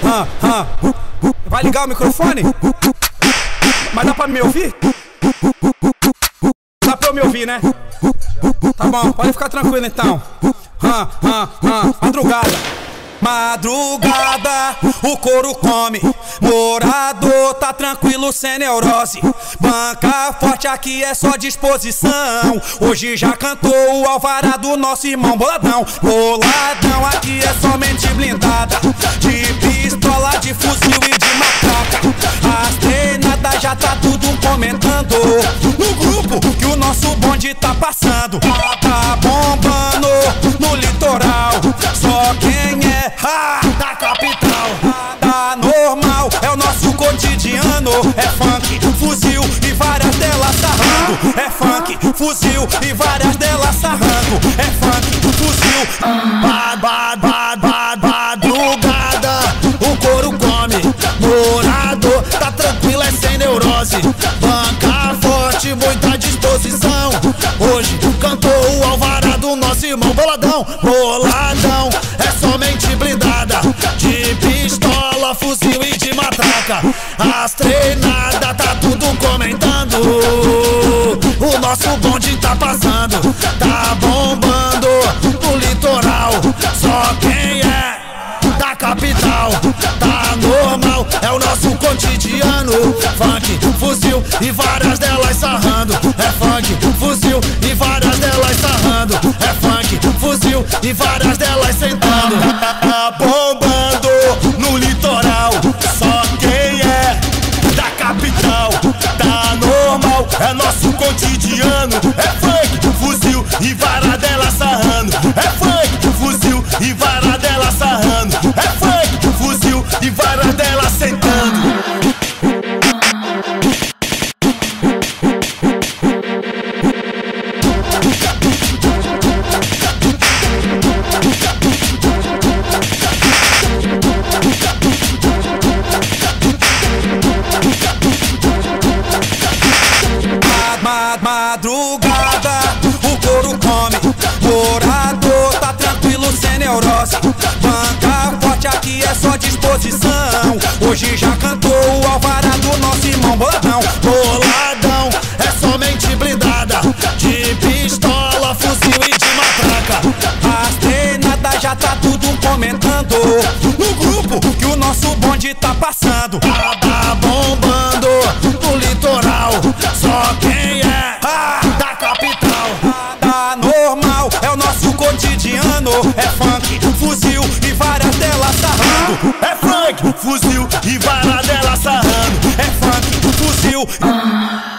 Vai ligar o microfone? Mas dá pra me ouvir? Dá pra eu me ouvir, né? Tá bom, pode ficar tranquilo então. Madrugada, o couro come. Morador tá tranquilo, sem neurose. Banca forte, aqui é só disposição. Hoje já cantou o alvará do nosso irmão Boladão. Boladão, aqui é somente blindada, de pistola, de fuzil e de matraca. As treinadas já tá tudo comentando no grupo que o nosso bonde tá passando. Tá bombando no litoral, só quem é da capital. Tá normal, é o nosso cotidiano. É funk, fuzil e várias delas sarrando. É funk, fuzil e várias delas sarrando. É funk, fuzil. Madrugada, o couro come. Morador tá tranquilo, é sem neurose. Banca forte, muita disposição. Hoje cantou o alvará do nosso irmão Boladão. Boladão é somente blindada, de pistola, fuzil e de matraca. As treinadas tá tudo comentando. O nosso bonde tá passando, tá bombando no litoral. Só quem é da capital. Tá normal, é o nosso cotidiano. Funk, fuzil e várias delas sarrando. É funk, fuzil e várias delas sarrando. É funk, fuzil e várias delas sentando. Tá bombando no litoral, só quem é da capital. Tá normal, é nosso cotidiano. É funk, fuzil e várias delas sarrando. É funk, fuzil e várias delas sarrando. É funk, fuzil e várias delas sentando. Madrugada, o couro come. Morador tá tranquilo, sem neurose. Banca forte, aqui é só disposição. Hoje já cantou o alvará do nosso irmão Boladão. Boladão é somente blindada, de pistola, fuzil e de matraca. As treinadas já tá tudo comentando no grupo que o nosso bonde tá passando. Tá bombando no litoral, só quem é da capital. Tá normal, é o nosso cotidiano. É funk, fuzil e várias delas sarrando. É funk, fuzil e várias delas sarrando. É funk, fuzil.